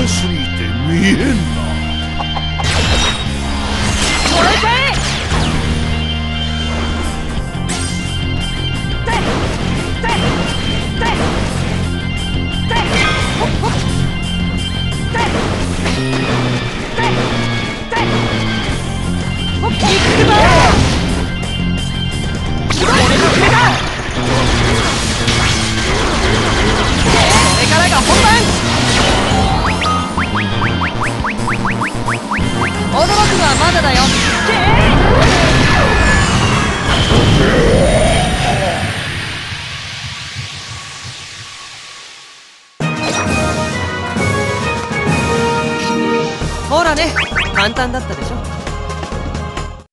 すぎて見えんな。 これかい。驚くのはまだだよ。ほらね、簡単だったでしょ。